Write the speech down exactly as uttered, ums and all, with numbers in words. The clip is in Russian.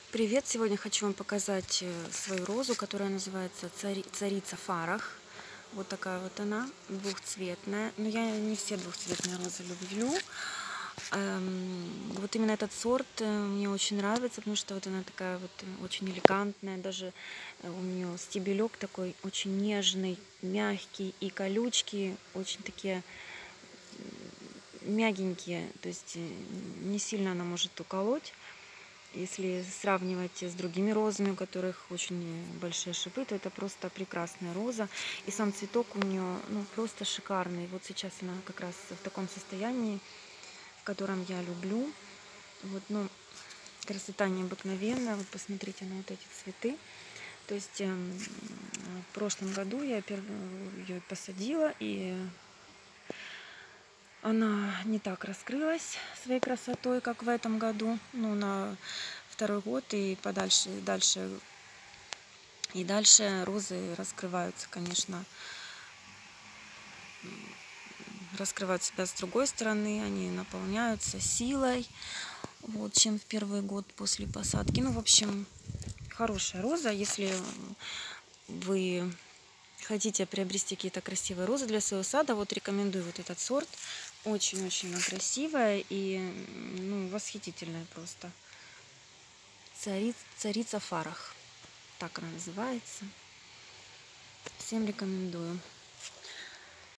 Привет! Сегодня хочу вам показать свою розу, которая называется цари... царица Фарах. Вот такая вот она, двухцветная. Но я не все двухцветные розы люблю. Эм, вот именно этот сорт мне очень нравится, потому что вот она такая вот очень элегантная. Даже у нее стебелек такой очень нежный, мягкий, и колючки очень такие мягенькие. То есть не сильно она может уколоть. Если сравнивать с другими розами, у которых очень большие шипы, то это просто прекрасная роза. И сам цветок у нее ну, просто шикарный. Вот сейчас она как раз в таком состоянии, в котором я люблю. Вот, ну, красота необыкновенная. Вот посмотрите на вот эти цветы. То есть э, в прошлом году я ее посадила, и она не так раскрылась своей красотой, как в этом году. Ну, на второй год и подальше, дальше, и дальше розы раскрываются, конечно, раскрывают себя с другой стороны, они наполняются силой, вот, чем в первый год после посадки. Ну, в общем, хорошая роза. Если вы хотите приобрести какие-то красивые розы для своего сада, вот рекомендую вот этот сорт. Очень-очень красивая и ну, восхитительная просто. Цари... Царица Фарах. Так она называется. Всем рекомендую.